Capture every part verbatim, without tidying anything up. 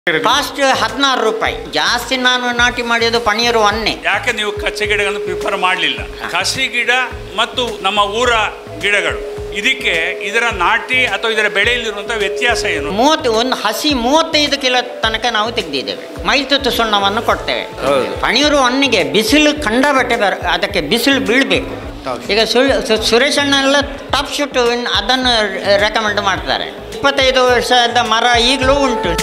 Cost ಹದಿನಾರು ರೂಪಾಯಿ ಜಾಸ್ತಿ. ನಾನು ನಾಟಿ ಮಾಡಿದ್ದು ಪನೀರು ಒನ್ನೆ. ಯಾಕೆ ನೀವು ಕಚ್ಚೆ ಗಿಡಗಳನ್ನು ಪ್ರಿಫರ್ ಮಾಡಲಿಲ್ಲ? ಕಸಿ ಗಿಡ ಮತ್ತು ನಮ್ಮ ಊರ ಗಿಡಗಳು, ಇದಕ್ಕೆ ಇದರ ನಾಟಿ ಅಥವಾ ಇದರ ಬೆಳೆಯಲ್ಲಿರುವಂಥ ವ್ಯತ್ಯಾಸ ಏನು? ಮೂವತ್ತು ಒಂದು ಹಸಿ ಮೂವತ್ತೈದು ಕಿಲೋ ತನಕ ನಾವು ತೆಗೆದಿದ್ದೇವೆ. ಮೈತುತ್ತು ಸುಣ್ಣವನ್ನು ಕೊಡ್ತೇವೆ. ಪನೀರು ಒನ್ನಿಗೆ ಬಿಸಿಲು ಕಂಡಬಟ್ಟೆ ಬರ, ಅದಕ್ಕೆ ಬಿಸಿಲು ಬೀಳಬೇಕು. ಈಗ ಸುರೇಶ್ ಅಣ್ಣ ಎಲ್ಲ ಟಾಪ್ ಶೂಟ್ ಅದನ್ನು ರೆಕಮೆಂಡ್ ಮಾಡ್ತಾರೆ. ಇಪ್ಪತ್ತೈದು ವರ್ಷದ ಮರ ಈಗಲೂ ಉಂಟು.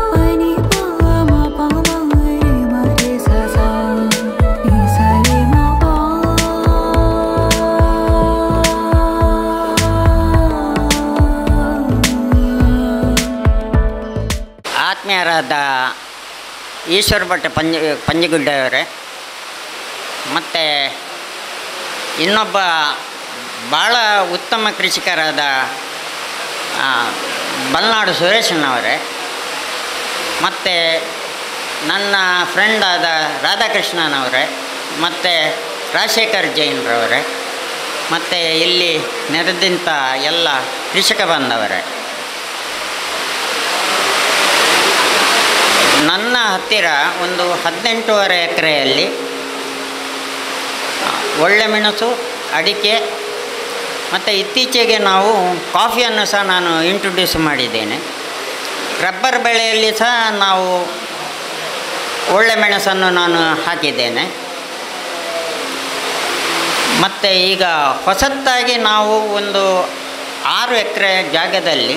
ಆತ್ಮೀಯರಾದ ಈಶ್ವರ ಭಟ್ ಪಂಜ ಪಂಜಗುಡ್ಡೆಯವರೇ, ಮತ್ತು ಇನ್ನೊಬ್ಬ ಭಾಳ ಉತ್ತಮ ಕೃಷಿಕರಾದ ಬಲ್ನಾಡು ಸುರೇಶಣ್ಣವರೇ, ಮತ್ತು ನನ್ನ ಫ್ರೆಂಡ್ ಆದ ರಾಧಾಕೃಷ್ಣನವರೇ, ಮತ್ತು ರಾಜಶೇಖರ್ ಜೈನ್ರವರೇ, ಮತ್ತು ಇಲ್ಲಿ ನೆರೆದಿಂಥ ಎಲ್ಲ ಕೃಷಿಕ ಬಂದವರೇ, ನನ್ನ ಹತ್ತಿರ ಒಂದು ಹದಿನೆಂಟೂವರೆ ಎಕರೆಯಲ್ಲಿ ಒಳ್ಳೆ ಮೆಣಸು, ಅಡಿಕೆ ಮತ್ತು ಇತ್ತೀಚೆಗೆ ನಾವು ಕಾಫಿಯನ್ನು ಸಹ ನಾನು ಇಂಟ್ರೊಡ್ಯೂಸ್ ಮಾಡಿದ್ದೇನೆ. ರಬ್ಬರ್ ಬೆಳೆಯಲ್ಲಿ ಸಹ ನಾವು ಒಳ್ಳೆ ಮೆಣಸನ್ನು ನಾನು ಹಾಕಿದ್ದೇನೆ. ಮತ್ತು ಈಗ ಹೊಸತಾಗಿ ನಾವು ಒಂದು ಆರು ಎಕರೆ ಜಾಗದಲ್ಲಿ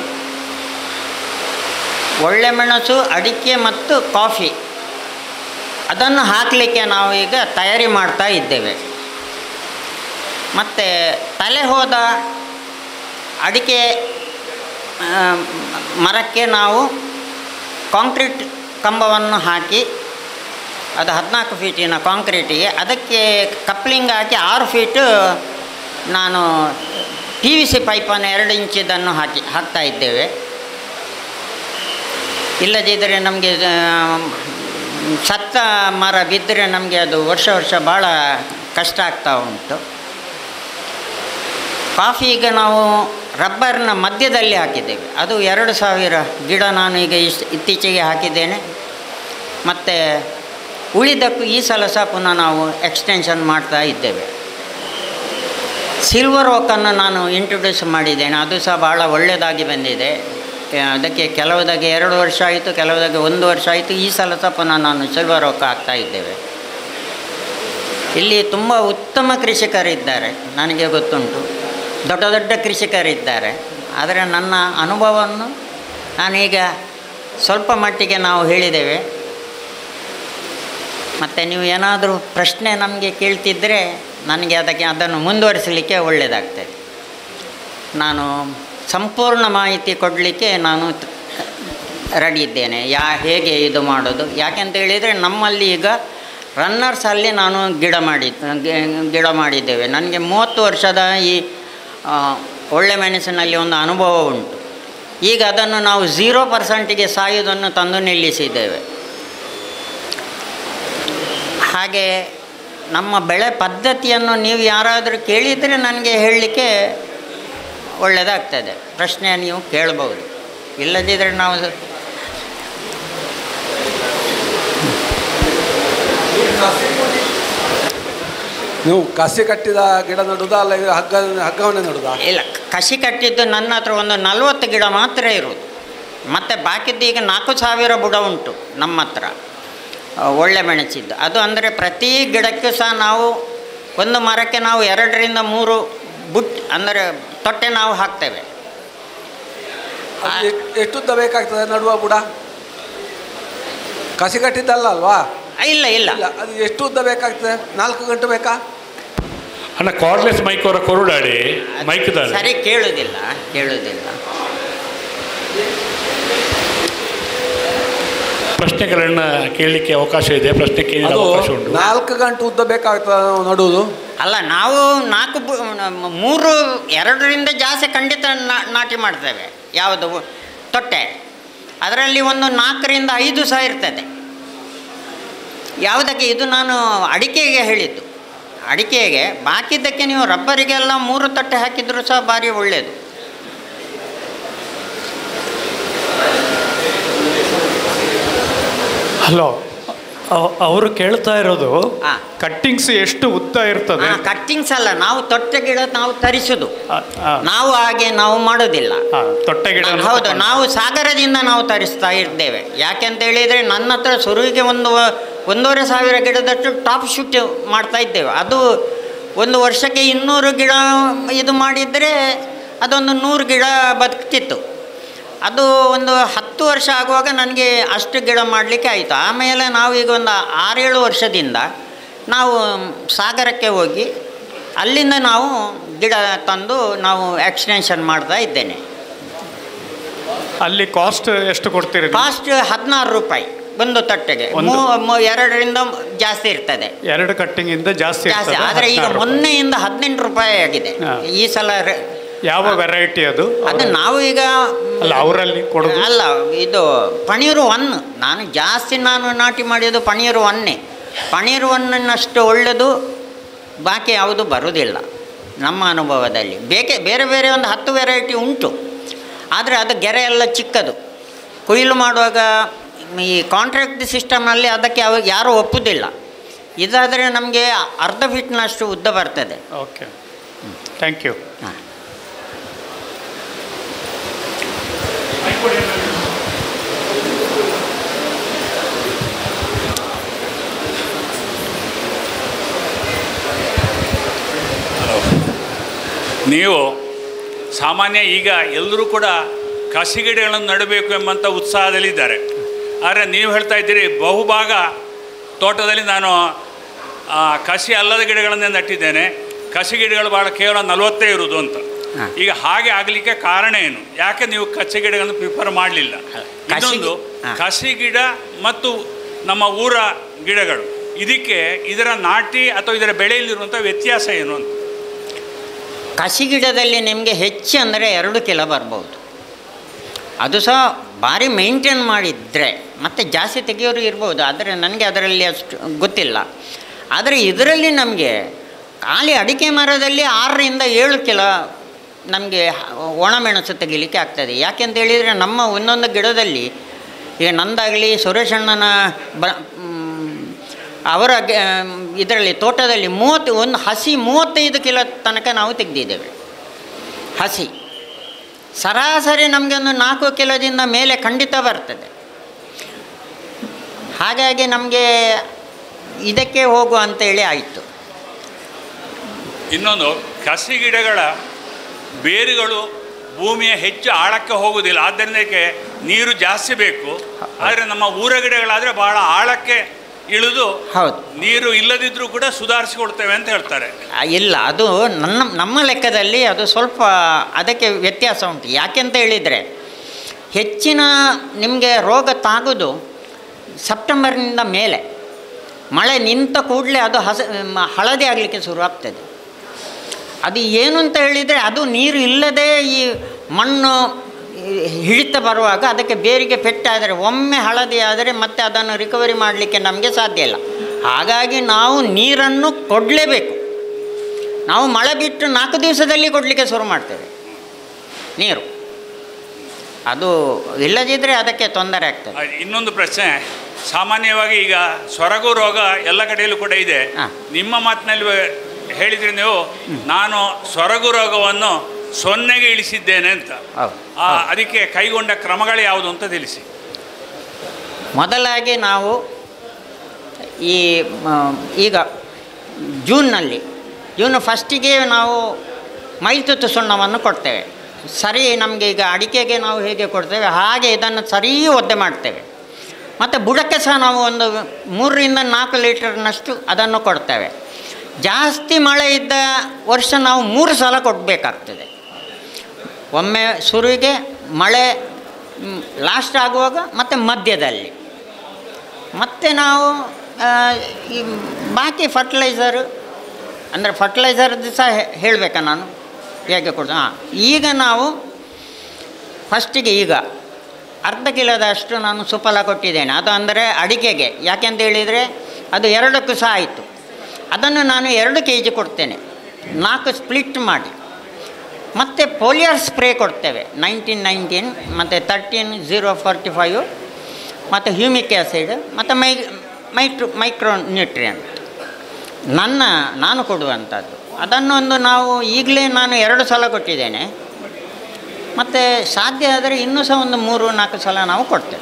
ಒಳ್ಳೆ ಮೆಣಸು, ಅಡಿಕೆ ಮತ್ತು ಕಾಫಿ ಅದನ್ನು ಹಾಕಲಿಕ್ಕೆ ನಾವು ಈಗ ತಯಾರಿ ಮಾಡ್ತಾ ಇದ್ದೇವೆ. ಮತ್ತು ತಲೆ ಹೋದ ಅಡಿಕೆ ಮರಕ್ಕೆ ನಾವು ಕಾಂಕ್ರೀಟ್ ಕಂಬವನ್ನು ಹಾಕಿ, ಅದು ಹದಿನಾಲ್ಕು ಫೀಟಿನ ಕಾಂಕ್ರೀಟಿಗೆ ಅದಕ್ಕೆ ಕಪ್ಲಿಂಗ್ ಹಾಕಿ ಆರು ಫೀಟು ನಾನು ಪಿ ವಿ ಸಿ ಪೈಪನ್ನು ಎರಡು ಇಂಚಿದನ್ನು ಹಾಕಿ ಹಾಕ್ತಾ ಇದ್ದೇವೆ. ಇಲ್ಲದಿದ್ದರೆ ನಮಗೆ ಸತ್ತ ಮರ ಬಿದ್ದರೆ ನಮಗೆ ಅದು ವರ್ಷ ವರ್ಷ ಭಾಳ ಕಷ್ಟ ಆಗ್ತಾ ಉಂಟು. ಕಾಫಿ ಈಗ ನಾವು ರಬ್ಬರ್ನ ಮಧ್ಯದಲ್ಲಿ ಹಾಕಿದ್ದೇವೆ. ಅದು ಎರಡು ಸಾವಿರ ಗಿಡ ನಾನು ಈಗ ಇಷ್ಟು ಇತ್ತೀಚೆಗೆ ಹಾಕಿದ್ದೇನೆ. ಮತ್ತು ಉಳಿದಕ್ಕೂ ಈ ಸಲ ಸಹ ಪುನಃ ನಾವು ಎಕ್ಸ್ಟೆನ್ಷನ್ ಮಾಡ್ತಾ ಇದ್ದೇವೆ. ಸಿಲ್ವರ್ ಓಕನ್ನು ನಾನು ಇಂಟ್ರೊಡ್ಯೂಸ್ ಮಾಡಿದ್ದೇನೆ. ಅದು ಸಹ ಭಾಳ ಒಳ್ಳೆಯದಾಗಿ ಬಂದಿದೆ. ಅದಕ್ಕೆ ಕೆಲವುದಾಗೆ ಎರಡು ವರ್ಷ ಆಯಿತು, ಕೆಲವುದಾಗೆ ಒಂದು ವರ್ಷ ಆಯಿತು. ಈ ಸಲ ಸಹ ಪುನಃ ನಾನು ಸಿಲ್ವರ್ ಓಕ ಹಾಕ್ತಾ ಇದ್ದೇವೆ. ಇಲ್ಲಿ ತುಂಬ ಉತ್ತಮ ಕೃಷಿಕರಿದ್ದಾರೆ, ನನಗೆ ಗೊತ್ತುಂಟು. ದೊಡ್ಡ ದೊಡ್ಡ ಕೃಷಿಕರಿದ್ದಾರೆ. ಆದರೆ ನನ್ನ ಅನುಭವವನ್ನು ನಾನೀಗ ಸ್ವಲ್ಪ ಮಟ್ಟಿಗೆ ನಾವು ಹೇಳಿದ್ದೇವೆ. ಮತ್ತು ನೀವು ಏನಾದರೂ ಪ್ರಶ್ನೆ ನಮಗೆ ಕೇಳ್ತಿದ್ದರೆ ನನಗೆ ಅದಕ್ಕೆ ಅದನ್ನು ಮುಂದುವರಿಸಲಿಕ್ಕೆ ಒಳ್ಳೆಯದಾಗ್ತದೆ. ನಾನು ಸಂಪೂರ್ಣ ಮಾಹಿತಿ ಕೊಡಲಿಕ್ಕೆ ನಾನು ರೆಡಿ ಇದ್ದೇನೆ. ಯಾ ಹೇಗೆ ಇದು ಮಾಡೋದು, ಯಾಕೆಂತ ಹೇಳಿದರೆ ನಮ್ಮಲ್ಲಿ ಈಗ ರನ್ನರ್ಸಲ್ಲಿ ನಾನು ಗಿಡ ಮಾಡಿ ಗಿಡ ಮಾಡಿದ್ದೇವೆ. ನನಗೆ ಮೂವತ್ತು ವರ್ಷದ ಈ ಒಳ್ಳೆ ಮೆಣಸಿನಲ್ಲಿ ಒಂದು ಅನುಭವ ಉಂಟು. ಈಗ ಅದನ್ನು ನಾವು ಝೀರೋ ಪರ್ಸೆಂಟಿಗೆ ಸಾಯುವುದನ್ನು ತಂದು ನಿಲ್ಲಿಸಿದ್ದೇವೆ. ಹಾಗೆ ನಮ್ಮ ಬೆಳೆ ಪದ್ಧತಿಯನ್ನು ನೀವು ಯಾರಾದರೂ ಕೇಳಿದರೆ ನನಗೆ ಹೇಳಲಿಕ್ಕೆ ಒಳ್ಳೆಯದಾಗ್ತದೆ. ಪ್ರಶ್ನೆ ನೀವು ಕೇಳ್ಬೋದು. ಇಲ್ಲದಿದ್ದರೆ ನಾವು ನೀವು ಕಸಿ ಕಟ್ಟಿದ ಗಿಡ ನಡುವುದಾ ಅಲ್ಲ ಹಗ್ಗ ಹಗ್ಗವನ್ನೇ ನಡುವುದಾ? ಇಲ್ಲ, ಕಸಿ ಕಟ್ಟಿದ್ದು ನನ್ನ ಹತ್ರ ಒಂದು ನಲ್ವತ್ತು ಗಿಡ ಮಾತ್ರ ಇರೋದು. ಮತ್ತು ಬಾಕಿದ್ದು ಈಗ ನಾಲ್ಕು ಸಾವಿರ ಬುಡ ಉಂಟು ನಮ್ಮ ಹತ್ರ ಒಳ್ಳೆ ಮೆಣಸಿದ್ದು. ಅದು ಅಂದರೆ ಪ್ರತಿ ಗಿಡಕ್ಕೂ ಸಹ ನಾವು ಒಂದು ಮರಕ್ಕೆ ನಾವು ಎರಡರಿಂದ ಮೂರು ಬುಟ್ ಅಂದರೆ ತೊಟ್ಟೆ ನಾವು ಹಾಕ್ತೇವೆ. ಎಷ್ಟುದ್ದ ಬೇಕಾಗ್ತದೆ ನಡುವ ಬುಡ? ಕಸಿ ಕಟ್ಟಿದ್ದಲ್ಲ ಅಲ್ವಾ? ಇಲ್ಲ ಇಲ್ಲ ಅದು ಎಷ್ಟು ಉದ್ದ ಬೇಕಾಗ್ತದೆ? ನಾಲ್ಕು ಗಂಟೆ ಬೇಕಾ? ಅಲ್ಲ, ಕಾರ್ಡ್ಲೆಸ್ ಮೈಕ್ ಅವರ ಕೊರುಡಾಡಿ ಮೈಕ್ ಸರಿ ಕೇಳುವುದಿಲ್ಲ ಕೇಳುವುದಿಲ್ಲ ಪ್ರಶ್ನೆಗಳನ್ನ ಕೇಳಲಿಕ್ಕೆ ಅವಕಾಶ ಇದೆ. ಪ್ರಶ್ನೆ ಕೇಳಲಿಕ್ಕೆ ಅವಕಾಶ ಉಂಟು. ನಾಲ್ಕು ಗಂಟೆ ಉದ್ದ ಬೇಕಾಗ್ತದೆ ನಡುವುದು? ಅಲ್ಲ, ನಾವು ನಾಲ್ಕು ಮೂರು ಎರಡರಿಂದ ಜಾಸ್ತಿ ಖಂಡಿತ ನಾಟಿ ಮಾಡ್ತೇವೆ. ಯಾವುದು ತೊಟ್ಟೆ ಅದರಲ್ಲಿ ಒಂದು ನಾಲ್ಕರಿಂದ ಐದು ಸಹ ಇರ್ತದೆ. ಯಾವುದಕ್ಕೆ? ಇದು ನಾನು ಅಡಿಕೆಗೆ ಹೇಳಿದ್ದು. ಅಡಿಕೆಗೆ ಬಾಕಿದ್ದಕ್ಕೆ ನೀವು ರಬ್ಬರಿಗೆಲ್ಲ ಮೂರು ತೊಟ್ಟೆ ಹಾಕಿದರೂ ಸಹ ಭಾರಿ ಒಳ್ಳೆಯದು. ಹಲೋ, ಅವರು ಕೇಳ್ತಾ ಇರೋದು ಹಾ. ಕಟ್ಟಿಂಗ್ಸ್ ಎಷ್ಟು ಉದ್ದ ಇರ್ತದೆ? ಕಟ್ಟಿಂಗ್ಸ್ ಅಲ್ಲ, ನಾವು ತೊಟ್ಟೆ ಗಿಡ ನಾವು ತರಿಸುದು, ಆ, ಆ, ನಾವು ಹಾಗೆ ನಾವು ಮಾಡೋದಿಲ್ಲ. ಆ, ತೊಟ್ಟೆ ಗಿಡ ಹೌದು, ನಾವು ಸಾಗರದಿಂದ ನಾವು ತರಿಸ್ತಾ ಇದ್ದೇವೆ. ಯಾಕೆಂತ ಹೇಳಿದರೆ ನನ್ನ ಹತ್ರ ಶುರುವಿಗೆ ಒಂದು ಒಂದೂವರೆ ಸಾವಿರ ಗಿಡದಷ್ಟು ಟಾಪ್ ಶೂಟ್ ಮಾಡ್ತಾ ಇದ್ದೇವೆ. ಅದು ಒಂದು ವರ್ಷಕ್ಕೆ ಇನ್ನೂರು ಗಿಡ ಇದು ಮಾಡಿದರೆ ಅದೊಂದು ನೂರು ಗಿಡ ಬದುಕ್ತಿತ್ತು. ಅದು ಒಂದು ಹತ್ತು ವರ್ಷ ಆಗುವಾಗ ನನಗೆ ಅಷ್ಟು ಗಿಡ ಮಾಡಲಿಕ್ಕೆ ಆಯಿತು. ಆಮೇಲೆ ನಾವು ಈಗ ಒಂದು ಆರೇಳು ವರ್ಷದಿಂದ ನಾವು ಸಾಗರಕ್ಕೆ ಹೋಗಿ ಅಲ್ಲಿಂದ ನಾವು ಗಿಡ ತಂದು ನಾವು ಎಕ್ಸ್ಟೆನ್ಷನ್ ಮಾಡ್ತಾ ಇದ್ದೇನೆ. ಅಲ್ಲಿ ಕಾಸ್ಟ್ ಎಷ್ಟು ಕೊಡ್ತೀರಿ? ಕಾಸ್ಟ್ ಹದಿನಾರು ರೂಪಾಯಿ ಒಂದು ತಟ್ಟೆಗೆ. ಒಂದು- ಮೂ- ಮೂ- ಎರಡರಿಂದ ಜಾಸ್ತಿ ಇರ್ತದೆ, ಎರಡು ಕಟ್ಟಿಂಗ್ ಇಂದ ಜಾಸ್ತಿ ಜಾಸ್ತಿ. ಇರ್ತದೆ, ಆದರೆ ಈಗ ಹದಿನಾರು ರೂಪಾಯಿ. ಮೊನ್ನೆಯಿಂದ ಹದಿನೆಂಟು ರೂಪಾಯಿ ಆಗಿದೆ. ಹಾ. ಈ ಸಲ ರೆ- ಯಾವ ವೆರೈಟಿ ಅದು? ಅದು ನಾವು ಈಗ ಅಲ್ಲ, ಅವರಲ್ಲಿ ಕೊಡೋದು ಅಲ್ಲ, ಇದು ಪನೀರು ಒನ್. ನಾನು ಜಾಸ್ತಿ ನಾನು ನಾಟಿ ಮಾಡಿದ್ದು ಪನೀರು ಒನ್ನೇ. ಪನೀರು ಒನ್ನಷ್ಟು ಒಳ್ಳೆಯದು ಬಾಕಿ ಯಾವುದು ಬರುವುದಿಲ್ಲ ನಮ್ಮ ಅನುಭವದಲ್ಲಿ. ಬೇಕೆ ಬೇರೆ ಬೇರೆ ಒಂದು ಹತ್ತು ವೆರೈಟಿ ಉಂಟು, ಆದರೆ ಅದು ಗೆರೆ ಎಲ್ಲ ಚಿಕ್ಕದು. ಕೊಯ್ಲು ಮಾಡುವಾಗ ಈ ಕಾಂಟ್ರಾಕ್ಟ್ ಸಿಸ್ಟಮಲ್ಲಿ ಅದಕ್ಕೆ ಯಾವ ಯಾರೂ ಒಪ್ಪುವುದಿಲ್ಲ. ಇದಾದರೆ ನಮಗೆ ಅರ್ಧ ಫೀಟ್ನಷ್ಟು ಉದ್ದ ಬರ್ತದೆ. Okay, thank you. ಹಾಂ. ನೀವು ಸಾಮಾನ್ಯ ಈಗ ಎಲ್ಲರೂ ಕೂಡ ಕಸಿ ಗಿಡಗಳನ್ನು ನೆಡಬೇಕು ಎಂಬಂಥ ಉತ್ಸಾಹದಲ್ಲಿದ್ದಾರೆ. ಆದರೆ ನೀವು ಹೇಳ್ತಾ ಇದ್ದೀರಿ ಬಹುಭಾಗ ತೋಟದಲ್ಲಿ ನಾನು ಆ, ಕಸಿ ಅಲ್ಲದ ಗಿಡಗಳನ್ನೇ ನೆಟ್ಟಿದ್ದೇನೆ, ಕಸಿ ಗಿಡಗಳು ಭಾಳ ಕೇವಲ ನಲವತ್ತೇ ಇರುವುದು ಅಂತ. ಹಾಂ. ಈಗ ಹಾಗೆ ಆಗಲಿಕ್ಕೆ ಕಾರಣ ಏನು? ಯಾಕೆ ನೀವು ಕಸಿ ಗಿಡಗಳನ್ನು ಪ್ರಿಫರ್ ಮಾಡಲಿಲ್ಲ? ಕಸಿ- ಇನ್ನೊಂದು ಹಾಂ. ಕಸಿ ಗಿಡ ಮತ್ತು ನಮ್ಮ ಊರ ಗಿಡಗಳು, ಇದಕ್ಕೆ ಇದರ ನಾಟಿ ಅಥವಾ ಇದರ ಬೆಳೆಯಲ್ಲಿರುವಂಥ ವ್ಯತ್ಯಾಸ ಏನು ಅಂತ? ಕಸಿ ಗಿಡದಲ್ಲಿ ನಿಮಗೆ ಹೆಚ್ಚು ಅಂದರೆ ಎರಡು ಕಿಲೋ ಬರ್ಬೋದು. ಅದು ಸಹ ಭಾರಿ ಮೇಂಟೈನ್ ಮಾಡಿದರೆ ಮತ್ತು ಜಾಸ್ತಿ ತೆಗೆಯೋರು ಇರ್ಬೋದು, ಆದರೆ ನನಗೆ ಅದರಲ್ಲಿ ಅಷ್ಟು ಗೊತ್ತಿಲ್ಲ. ಆದರೆ ಇದರಲ್ಲಿ ನಮಗೆ ಖಾಲಿ ಅಡಿಕೆ ಮರದಲ್ಲಿ ಆರರಿಂದ ಏಳು ಕಿಲೋ ನಮಗೆ ಒಣಮೆಣಸು ತೆಗಿಲಿಕ್ಕೆ ಆಗ್ತದೆ. ಯಾಕೆಂತ ಹೇಳಿದರೆ ನಮ್ಮ ಒಂದೊಂದು ಗಿಡದಲ್ಲಿ ಈಗ ನಂದಾಗಲಿ ಸುರೇಶಣ್ಣನ ಬ ಅವರ ಇದರಲ್ಲಿ ತೋಟದಲ್ಲಿ ಮೂವತ್ತು ಒಂದು ಹಸಿ ಮೂವತ್ತೈದು ಕಿಲೋ ತನಕ ನಾವು ತೆಗೆದಿದ್ದೇವೆ. ಹಸಿ ಸರಾಸರಿ ನಮಗೆ ಒಂದು ನಾಲ್ಕು ಕಿಲೋದಿಂದ ಮೇಲೆ ಖಂಡಿತ ಬರ್ತದೆ. ಹಾಗಾಗಿ ನಮಗೆ ಇದಕ್ಕೆ ಹೋಗು ಅಂತೇಳಿ ಆಯಿತು. ಇನ್ನೊಂದು, ಕಸಿ ಗಿಡಗಳ ಬೇರುಗಳು ಭೂಮಿಯ ಹೆಚ್ಚು ಆಳಕ್ಕೆ ಹೋಗುವುದಿಲ್ಲ, ಆದ್ದರಿಂದ ನೀರು ಜಾಸ್ತಿ ಬೇಕು. ಆದರೆ ನಮ್ಮ ಊರ ಗಿಡಗಳಾದರೆ ಬಹಳ ಆಳಕ್ಕೆ ಇಳಿದು ಹೌದು, ನೀರು ಇಲ್ಲದಿದ್ದರೂ ಕೂಡ ಸುಧಾರಿಸಿಕೊಡ್ತೇವೆ ಅಂತ ಹೇಳ್ತಾರೆ. ಆ, ಇಲ್ಲ, ಅದು ನನ್ನ ನಮ್ಮ ಲೆಕ್ಕದಲ್ಲಿ ಅದು ಸ್ವಲ್ಪ ಅದಕ್ಕೆ ವ್ಯತ್ಯಾಸ ಉಂಟು. ಯಾಕೆಂತ ಹೇಳಿದರೆ ಹೆಚ್ಚಿನ ನಿಮಗೆ ರೋಗ ತಾಗೋದು ಸೆಪ್ಟೆಂಬರ್ನಿಂದ ಮೇಲೆ. ಮಳೆ ನಿಂತ ಕೂಡಲೇ ಅದು ಹಸ ಮ- ಹಳದಿ ಆಗಲಿಕ್ಕೆ ಶುರುವಾಗ್ತದೆ. ಅದು ಏನು ಅಂತ ಹೇಳಿದರೆ ಅದು ನೀರು ಇಲ್ಲದೆ ಈ ಮಣ್ಣು ಹಿಡಿತ ಬರುವಾಗ ಅದಕ್ಕೆ ಬೇರಿಗೆ ಪೆಟ್ಟಾದರೆ ಒಮ್ಮೆ ಹಳದಿ ಆದರೆ ಮತ್ತೆ ಅದನ್ನು ರಿಕವರಿ ಮಾಡಲಿಕ್ಕೆ ನಮಗೆ ಸಾಧ್ಯ ಇಲ್ಲ. ಹಾಗಾಗಿ ನಾವು ನೀರನ್ನು ಕೊಡಲೇಬೇಕು. ನಾವು ಮಳೆ ಬಿಟ್ಟು ನಾಲ್ಕು ದಿವಸದಲ್ಲಿ ಕೊಡಲಿಕ್ಕೆ ಶುರು ಮಾಡ್ತೇವೆ ನೀರು. ಅದು ಇಲ್ಲದಿದ್ದರೆ ಅದಕ್ಕೆ ತೊಂದರೆ ಆಗ್ತದೆ. ಆ, ಇನ್ನೊಂದು ಪ್ರಶ್ನೆ, ಸಾಮಾನ್ಯವಾಗಿ ಈಗ ಸೊರಗು ರೋಗ ಎಲ್ಲ ಕಡೆಯಲ್ಲೂ ಕೂಡ ಇದೆ. ಹಾ. ನಿಮ್ಮ ಮಾತಿನಲ್ಲಿ ಹೇಳಿದ್ರಿ ನೀವು, ನಾನು ಸೊರಗು ರೋಗವನ್ನು ಸೊನ್ನೆಗೆ ಇಳಿಸಿದ್ದೇನೆ ಅಂತ. ಹೌದು. ಆ, ಅದಕ್ಕೆ ಕೈಗೊಂಡ ಕ್ರಮಗಳು ಯಾವುದು ಅಂತ ತಿಳಿಸಿ. ಮೊದಲಾಗಿ ನಾವು ಈ ಮ, ಈಗ ಜೂನ್ನಲ್ಲಿ ಜೂನ್ ಫಸ್ಟಿಗೆ ನಾವು ಮೈತುತ್ತು ಸುಣ್ಣವನ್ನು ಕೊಡ್ತೇವೆ. ಸರಿ, ನಮಗೆ ಈಗ ಅಡಿಕೆಗೆ ನಾವು ಹೇಗೆ ಕೊಡ್ತೇವೆ ಹಾಗೆ ಇದನ್ನು ಸರಿ ಒದ್ದೆ ಮಾಡ್ತೇವೆ. ಮತ್ತು ಬುಡಕ್ಕೆ ಸಹ ನಾವು ಒಂದು ಮೂರರಿಂದ ನಾಲ್ಕು ಲೀಟರ್ನಷ್ಟು ಅದನ್ನು ಕೊಡ್ತೇವೆ. ಜಾಸ್ತಿ ಮಳೆ ಇದ್ದ ವರ್ಷ ನಾವು ಮೂರು ಸಲ ಕೊಡಬೇಕಾಗ್ತದೆ. ಒಮ್ಮೆ ಶುರುವಿಗೆ ಮಳೆ ಲಾಸ್ಟ್ ಆಗುವಾಗ ಮತ್ತು ಮಧ್ಯದಲ್ಲಿ, ಮತ್ತು ನಾವು ಆ, ಈ ಬಾಕಿ ಫರ್ಟಿಲೈಸರು ಅಂದರೆ ಫರ್ಟಿಲೈಸರ್ದು ಸಹ ಹೇಳಬೇಕಾ ನಾನು ಹೇಗೆ ಕೊಡ್ತೇನೆ? ಹಾಂ, ಈಗ ನಾವು ಫಸ್ಟಿಗೆ ಈಗ ಅರ್ಧ ಕಿಲೋದಷ್ಟು ನಾನು ಸುಫಲ ಕೊಟ್ಟಿದ್ದೇನೆ. ಅದು ಅಂದರೆ ಅಡಿಕೆಗೆ. ಯಾಕೆಂತ ಹೇಳಿದರೆ ಅದು ಎರಡಕ್ಕೂ ಸಹ ಆಯಿತು. ಅದನ್ನು ನಾನು ಎರಡು ಕೆ ಜಿ ಕೊಡ್ತೇನೆ, ನಾಲ್ಕು ಸ್ಪ್ಲಿಟ್ ಮಾಡಿ. ಮತ್ತು ಪೋಲಿಯರ್ ಸ್ಪ್ರೇ ಕೊಡ್ತೇವೆ, ನೈನ್ಟೀನ್ ನೈನ್ಟೀನ್ ಮತ್ತು ತರ್ಟೀನ್ ಝೀರೋ ಫೋರ್ಟಿ ಫೈವ್ ಮತ್ತು ಹ್ಯೂಮಿಕ್ ಆ್ಯಸಿಡ್ ಮತ್ತು ಮೈ ಮೈಟ್ರೋ ಮೈಕ್ರೋ ನ್ಯೂಟ್ರಿಯಂಟ್ ನನ್ನ ನಾನು ಕೊಡುವಂಥದ್ದು. ಅದನ್ನೊಂದು ನಾವು ಈಗಲೇ ನಾನು ಎರಡು ಸಲ ಕೊಟ್ಟಿದ್ದೇನೆ, ಮತ್ತು ಸಾಧ್ಯ ಆದರೆ ಇನ್ನೂ ಸಹ ಒಂದು ಮೂರು ನಾಲ್ಕು ಸಲ ನಾವು ಕೊಡ್ತೇವೆ.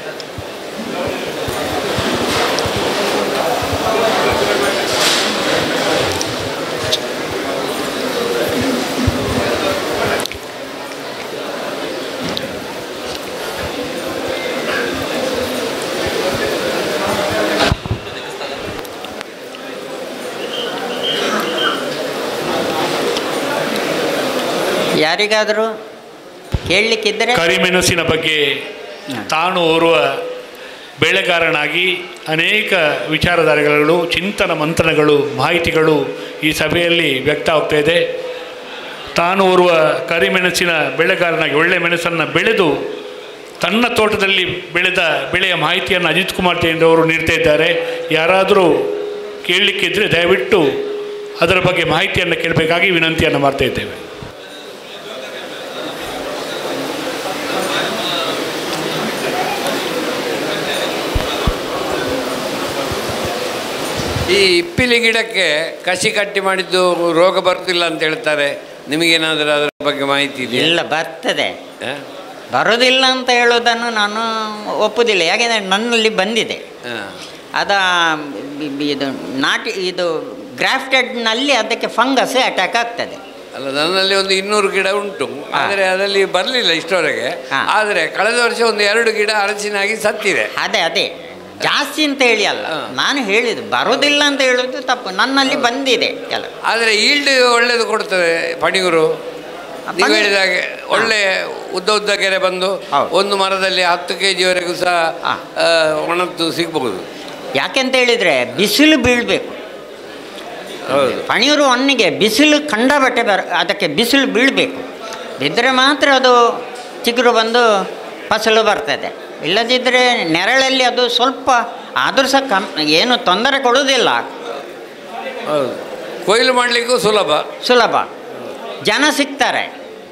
ಯಾರಿಗಾದರೂ ಕೇಳಲಿಕ್ಕಿದ್ದರೆ ಕರಿಮೆಣಸಿನ ಬಗ್ಗೆ ತಾನು ಓರ್ವ ಬೆಳೆಗಾರನಾಗಿ ಅನೇಕ ವಿಚಾರಧಾರೆಗಳು, ಚಿಂತನ ಮಂಥನಗಳು, ಮಾಹಿತಿಗಳು ಈ ಸಭೆಯಲ್ಲಿ ವ್ಯಕ್ತ ಆಗ್ತಾ ಇದೆ. ತಾನು ಓರ್ವ ಕರಿಮೆಣಸಿನ ಬೆಳೆಗಾರನಾಗಿ ಒಳ್ಳೆ ಮೆಣಸನ್ನು ಬೆಳೆದು ತನ್ನ ತೋಟದಲ್ಲಿ ಬೆಳೆದ ಬೆಳೆಯ ಮಾಹಿತಿಯನ್ನು ಅಜಿತ್ ಕುಮಾರ್ ಜೈನ್ ಅವರು ನೀಡ್ತಾ ಇದ್ದಾರೆ. ಯಾರಾದರೂ ಕೇಳಲಿಕ್ಕಿದ್ದರೆ ದಯವಿಟ್ಟು ಅದರ ಬಗ್ಗೆ ಮಾಹಿತಿಯನ್ನು ಕೇಳಬೇಕಾಗಿ ವಿನಂತಿಯನ್ನು ಮಾಡ್ತಾ ಇದ್ದೇವೆ. ಈ ಇಪ್ಪಿಲಿ ಗಿಡಕ್ಕೆ ಕಸಿ ಕಟ್ಟಿ ಮಾಡಿದ್ದು ರೋಗ ಬರ್ತಿಲ್ಲ ಅಂತ ಹೇಳ್ತಾರೆ. ನಿಮಗೇನಾದರೂ ಅದರ ಬಗ್ಗೆ ಮಾಹಿತಿ ಇದೆಯಾ? ಇಲ್ಲ, ಬರ್ತದೆ. ಬರೋದಿಲ್ಲ ಅಂತ ಹೇಳೋದನ್ನು ನಾನು ಒಪ್ಪುವುದಿಲ್ಲ. ಯಾಕೆಂದರೆ ನನ್ನಲ್ಲಿ ಬಂದಿದೆ. ಅದ ಇದು ನಾಟಿ ಇದು ಗ್ರಾಫ್ಟೆಡ್ನಲ್ಲಿ ಅದಕ್ಕೆ ಫಂಗಸ್ ಅಟ್ಯಾಕ್ ಆಗ್ತದೆ. ಅಲ್ಲ, ನನ್ನಲ್ಲಿ ಒಂದು ಇನ್ನೂರು ಗಿಡ ಉಂಟು, ಆದರೆ ಅದರಲ್ಲಿ ಬರಲಿಲ್ಲ ಇಷ್ಟವರೆಗೆ. ಆದರೆ ಕಳೆದ ವರ್ಷ ಒಂದು ಎರಡು ಗಿಡ ಅರಸಿನಾಗಿ ಸತ್ತಿದೆ. ಅದೇ ಅದೇ ಜಾಸ್ತಿ ಅಂತ ಹೇಳಿ ಅಲ್ಲ, ನಾನು ಹೇಳಿದ್ದು ಬರೋದಿಲ್ಲ ಅಂತ ಹೇಳೋದು ತಪ್ಪು. ನನ್ನಲ್ಲಿ ಬಂದಿದೆ ಎಲ್ಲ. ಆದರೆ ಈಲ್ಡ್ ಒಳ್ಳೇದು ಕೊಡ್ತದೆ ಪಣಿಯೂರು. ನೀವು ಹೇಳಿದಾಗೆ ಒಳ್ಳೆ ಉದ್ದ ಉದ್ದ ಕೆರೆ ಬಂದು ಒಂದು ಮರದಲ್ಲಿ ಹತ್ತು ಕೆ ಜಿವರೆಗೂ ಸಹ ಒಣದ್ದು ಸಿಗಬಹುದು. ಯಾಕೆಂತ ಹೇಳಿದರೆ ಬಿಸಿಲು ಬೀಳಬೇಕು. ಹೌದು, ಪಣಿಯೂರು ಒಣ್ಣಿಗೆ ಬಿಸಿಲು ಕಂಡಬಟ್ಟೆ ಬರ ಅದಕ್ಕೆ ಬಿಸಿಲು ಬೀಳಬೇಕು. ಬಿದ್ದರೆ ಮಾತ್ರ ಅದು ಚಿಗುರು ಬಂದು ಫಸಲು ಬರ್ತದೆ. ಇಲ್ಲದಿದ್ದರೆ ನೆರಳಲ್ಲಿ ಅದು ಸ್ವಲ್ಪ ಆದರೂ ಸಹ ಕಮ್ ಏನು ತೊಂದರೆ ಕೊಡುವುದಿಲ್ಲ. ಹೌದು, ಕೊಯ್ಲು ಮಾಡಲಿಕ್ಕೂ ಸುಲಭ ಸುಲಭ ಜನ ಸಿಗ್ತಾರೆ.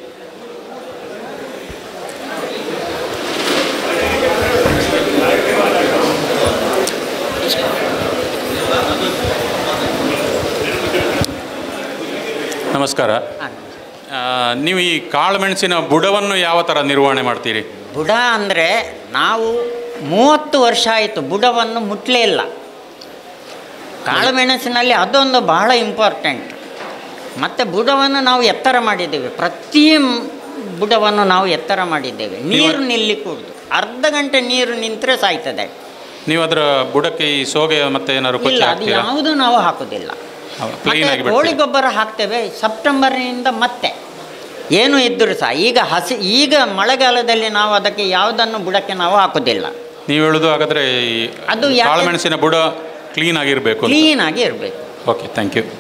ನಮಸ್ಕಾರ. ನೀವು ಈ ಕಾಳು ಮೆಣಸಿನ ಬುಡವನ್ನು ಯಾವ ಥರ ನಿರ್ವಹಣೆ ಮಾಡ್ತೀರಿ? ಬುಡ ಅಂದರೆ ನಾವು ಮೂವತ್ತು ವರ್ಷ ಆಯಿತು ಬುಡವನ್ನು ಮುಟ್ಲೇ ಇಲ್ಲ. ಕಾಳು ಮೆಣಸಿನಲ್ಲಿ ಅದೊಂದು ಬಹಳ ಇಂಪಾರ್ಟೆಂಟ್. ಮತ್ತು ಬುಡವನ್ನು ನಾವು ಎತ್ತರ ಮಾಡಿದ್ದೇವೆ. ಪ್ರತಿ ಬುಡವನ್ನು ನಾವು ಎತ್ತರ ಮಾಡಿದ್ದೇವೆ. ನೀರು ನಿಲ್ಲಿಕೂಡ್ದು. ಅರ್ಧ ಗಂಟೆ ನೀರು ನಿಂತರೆ ಸಾಯ್ತದೆ. ನೀವು ಅದರ ಬುಡಕ್ಕೆ ಈ ಸೋಗೆ ಮತ್ತೆ ಏನಾದ್ರು ಇಲ್ಲ, ಅದು ಯಾವುದೂ ನಾವು ಹಾಕೋದಿಲ್ಲ. ಕೋಳಿ ಗೊಬ್ಬರ ಹಾಕ್ತೇವೆ ಸೆಪ್ಟೆಂಬರ್ನಿಂದ. ಮತ್ತೆ ಏನು ಇದ್ದರೂ ಸಹ ಈಗ ಹಸಿ ಈಗ ಮಳೆಗಾಲದಲ್ಲಿ ನಾವು ಅದಕ್ಕೆ ಯಾವುದನ್ನು ಬುಡಕ್ಕೆ ನಾವು ಹಾಕೋದಿಲ್ಲ. ನೀವು ಹೇಳೋದು ಹಾಗಾದರೆ ಅದು ಕಾಳು ಮೆಣಸಿನ ಬುಡ ಕ್ಲೀನ್ ಆಗಿರಬೇಕು. ಕ್ಲೀನ್ ಆಗಿ ಇರಬೇಕು. Okay, thank you.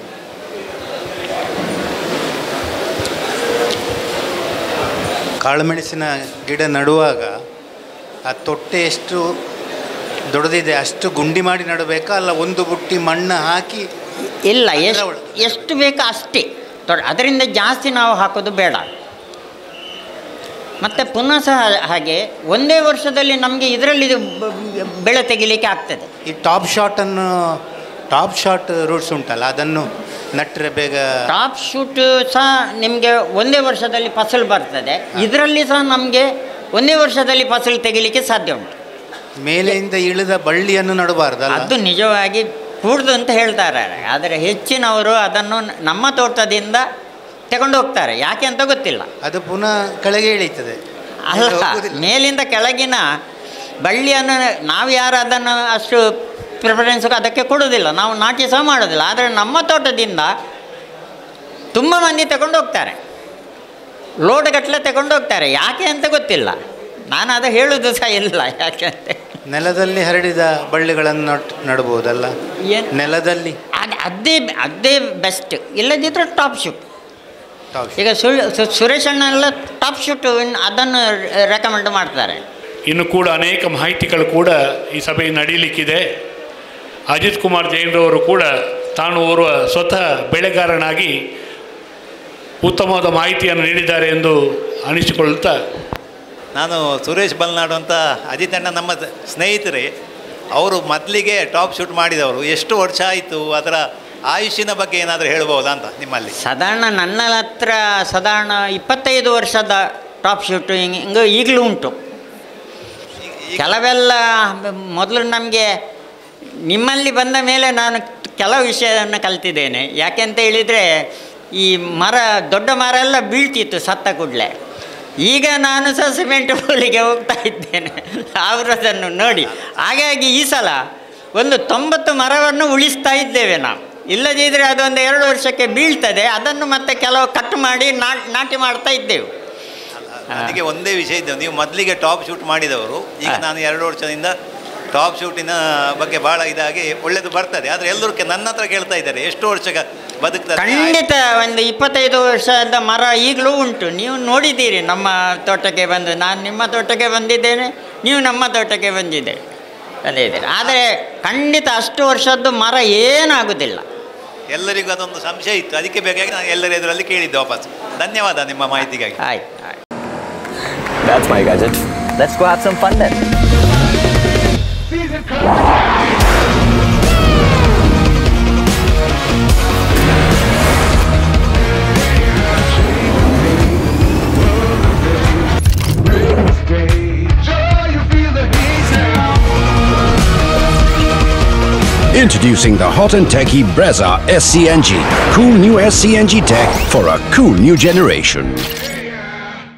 ಕಾಳುಮೆಣಸಿನ ಗಿಡ ನಡುವಾಗ ಆ ತೊಟ್ಟೆ ಎಷ್ಟು ದೊಡ್ಡದಿದೆ ಅಷ್ಟು ಗುಂಡಿ ಮಾಡಿ ನಡಬೇಕಾ, ಅಲ್ಲ ಒಂದು ಬುಟ್ಟಿ ಮಣ್ಣು ಹಾಕಿ? ಇಲ್ಲ, ಎಷ್ಟು ಎಷ್ಟು ಬೇಕೋ ಅಷ್ಟೇ. ಅದರಿಂದ ಜಾಸ್ತಿ ನಾವು ಹಾಕೋದು ಬೇಡ. ಮತ್ತು ಪುನಃ ಸಹ ಹಾಗೆ ಒಂದೇ ವರ್ಷದಲ್ಲಿ ನಮಗೆ ಇದರಲ್ಲಿ ಬೆಳೆ ತೆಗಿಲಿಕ್ಕೆ ಆಗ್ತದೆ. ಈ ಟಾಪ್ ಶಾಟನ್ನು ಟಾಪ್ ಶಾಟ್ ರೂಟ್ಸ್ ಉಂಟಲ್ಲ, ಅದನ್ನು ನಟ್ಟರೆ ಬೇಗ ಟಾಪ್ ಶೂಟ್ ಸಹ ನಿಮಗೆ ಒಂದೇ ವರ್ಷದಲ್ಲಿ ಫಸಲು ಬರ್ತದೆ. ಇದರಲ್ಲಿ ಸಹ ನಮಗೆ ಒಂದೇ ವರ್ಷದಲ್ಲಿ ಫಸಲು ತೆಗಿಲಿಕ್ಕೆ ಸಾಧ್ಯ ಉಂಟು. ಮೇಲೆಯಿಂದ ಇಳಿದ ಬಳ್ಳಿಯನ್ನು ನಡಬಾರ್ದಲ್ಲ? ಅದು ನಿಜವಾಗಿ ಕೂಡ್ದು ಅಂತ ಹೇಳ್ತಾರೆ. ಆದರೆ ಹೆಚ್ಚಿನವರು ಅದನ್ನು ನಮ್ಮ ತೋಟದಿಂದ ತಗೊಂಡು ಹೋಗ್ತಾರೆ. ಯಾಕೆ ಅಂತ ಗೊತ್ತಿಲ್ಲ. ಅದು ಪುನಃ ಕೆಳಗೆ ಇಳೀತದೆ. ಅಲ್ಲ, ಮೇಲಿಂದ ಕೆಳಗಿನ ಬಳ್ಳಿಯನ್ನು ನಾವು ಯಾರು ಅದನ್ನು ಅಷ್ಟು ಪ್ರಿಫರೆನ್ಸ್ ಅದಕ್ಕೆ ಕೊಡೋದಿಲ್ಲ. ನಾವು ನಾಟಿ ಸಹ ಮಾಡೋದಿಲ್ಲ. ಆದರೆ ನಮ್ಮ ತೋಟದಿಂದ ತುಂಬ ಮಂದಿ ತಗೊಂಡು ಹೋಗ್ತಾರೆ. ಲೋಡ್ ಗಟ್ಟಲೆ ತಗೊಂಡು ಹೋಗ್ತಾರೆ. ಯಾಕೆ ಅಂತ ಗೊತ್ತಿಲ್ಲ. ನಾನು ಅದು ಹೇಳೋದು ಸಹ ಇಲ್ಲ. ಯಾಕೆ ಅಂತ ನೆಲದಲ್ಲಿ ಹರಡಿದ ಬಳ್ಳಿಗಳನ್ನು ನಟ್ ನಡ್ಬೋದಲ್ಲ? ಏನು ನೆಲದಲ್ಲಿ ಅದು ಅದೇ ಅದೇ ಬೆಸ್ಟ್. ಇಲ್ಲದಿದ್ದರೆ ಟಾಪ್ ಶೂಟ್. ಟಾಪ್ ಈಗ ಸು ಸುರೇಶ್ ಅಣ್ಣ ಎಲ್ಲ ಟಾಪ್ ಶೂಟ್ ಅದನ್ನು ರೆಕಮೆಂಡ್ ಮಾಡ್ತಾರೆ. ಇನ್ನು ಕೂಡ ಅನೇಕ ಮಾಹಿತಿಗಳು ಕೂಡ ಈ ಸಭೆ ನಡೀಲಿಕ್ಕಿದೆ. ಅಜಿತ್ ಕುಮಾರ್ ಜೈನ್ರವರು ಕೂಡ ತಾನು ಓರ್ವ ಸ್ವತಃ ಬೆಳೆಗಾರನಾಗಿ ಉತ್ತಮವಾದ ಮಾಹಿತಿಯನ್ನು ನೀಡಿದ್ದಾರೆ ಎಂದು ಅನಿಸಿಕೊಳ್ಳುತ್ತಾ ನಾನು ಸುರೇಶ್ ಬಲ್ನಾಡು ಅಂತ ಅಜಿತಣ್ಣ ನಮ್ಮ ಸ್ನೇಹಿತರೇ, ಅವರು ಮೊದಲಿಗೆ ಟಾಪ್ ಶೂಟ್ ಮಾಡಿದವರು. ಎಷ್ಟು ವರ್ಷ ಆಯಿತು, ಅದರ ಆಯುಷ್ಯನ ಬಗ್ಗೆ ಏನಾದರೂ ಹೇಳ್ಬೋದಾ ಅಂತ ನಿಮ್ಮಲ್ಲಿ? ಸಾಧಾರಣ ನನ್ನ ಹತ್ರ ಸಾಧಾರಣ ಇಪ್ಪತ್ತೈದು ವರ್ಷದ ಟಾಪ್ ಶೂಟಿಂಗ್ ಹಿಂಗೆ ಈಗಲೂ ಉಂಟು. ಕೆಲವೆಲ್ಲ ಮೊದಲು ನಮಗೆ ನಿಮ್ಮಲ್ಲಿ ಬಂದ ಮೇಲೆ ನಾನು ಕೆಲವು ವಿಷಯವನ್ನು ಕಲ್ತಿದ್ದೇನೆ. ಯಾಕೆಂತ ಹೇಳಿದರೆ ಈ ಮರ ದೊಡ್ಡ ಮರ ಎಲ್ಲ ಬೀಳ್ತಿತ್ತು ಸತ್ತ ಕೂಡಲೇ. ಈಗ ನಾನು ಸಹ ಸಿಮೆಂಟ್ ಪೋಲಿಗೆ ಹೋಗ್ತಾ ಇದ್ದೇನೆ ಅವರದನ್ನು ನೋಡಿ. ಹಾಗಾಗಿ ಈ ಸಲ ಒಂದು ತೊಂಬತ್ತು ಮರವನ್ನು ಉಳಿಸ್ತಾ ಇದ್ದೇವೆ ನಾವು. ಇಲ್ಲದಿದ್ದರೆ ಅದೊಂದು ಎರಡು ವರ್ಷಕ್ಕೆ ಬೀಳ್ತದೆ, ಅದನ್ನು ಮತ್ತೆ ಕೆಲವು ಕಟ್ ಮಾಡಿ ನಾಟಿ ಮಾಡ್ತಾ ಇದ್ದೆವು. ನನಗೆ ಒಂದೇ ವಿಷಯ ಇದ್ದವು, ನೀವು ಮೊದಲಿಗೆ ಟಾಪ್ ಶೂಟ್ ಮಾಡಿದವರು, ಈಗ ನಾನು ಎರಡು ವರ್ಷದಿಂದ ಟಾಪ್ ಶೂಟಿನ ಬಗ್ಗೆ ಭಾಳ ಇದಾಗಿ ಒಳ್ಳೆಯದು ಬರ್ತದೆ. ಆದರೆ ಎಲ್ಲರೂ ನನ್ನ ಹತ್ರ ಕೇಳ್ತಾ ಇದ್ದಾರೆ ಎಷ್ಟು ವರ್ಷ ಬದುಕ್ತಾರೆ. ಖಂಡಿತ ಒಂದು ಇಪ್ಪತ್ತೈದು ವರ್ಷದ ಮರ ಈಗಲೂ ಉಂಟು. ನೀವು ನೋಡಿದ್ದೀರಿ ನಮ್ಮ ತೋಟಕ್ಕೆ ಬಂದು, ನಾನು ನಿಮ್ಮ ತೋಟಕ್ಕೆ ಬಂದಿದ್ದೇನೆ, ನೀವು ನಮ್ಮ ತೋಟಕ್ಕೆ ಬಂದಿದ್ದೀರಿ ಅದೇ ಇದೆ. ಆದರೆ ಖಂಡಿತ ಅಷ್ಟು ವರ್ಷದ್ದು ಮರ ಏನಾಗುವುದಿಲ್ಲ. ಎಲ್ಲರಿಗೂ ಅದೊಂದು ಸಂಶಯ ಇತ್ತು, ಅದಕ್ಕೆ ಬೇಕಾಗಿ ನಾನು ಎಲ್ಲರ ಎದುರಲ್ಲಿ ಕೇಳಿದ್ದೆ ವಾಪಸ್. ಧನ್ಯವಾದ ನಿಮ್ಮ ಮಾಹಿತಿಗಾಗಿ. ಆಯ್ತು ಆಯ್ತು. That's my gadget. Let's go have some fun then. Introducing the hot and techy Brezza S C N G. Cool new S C N G tech for a cool new generation.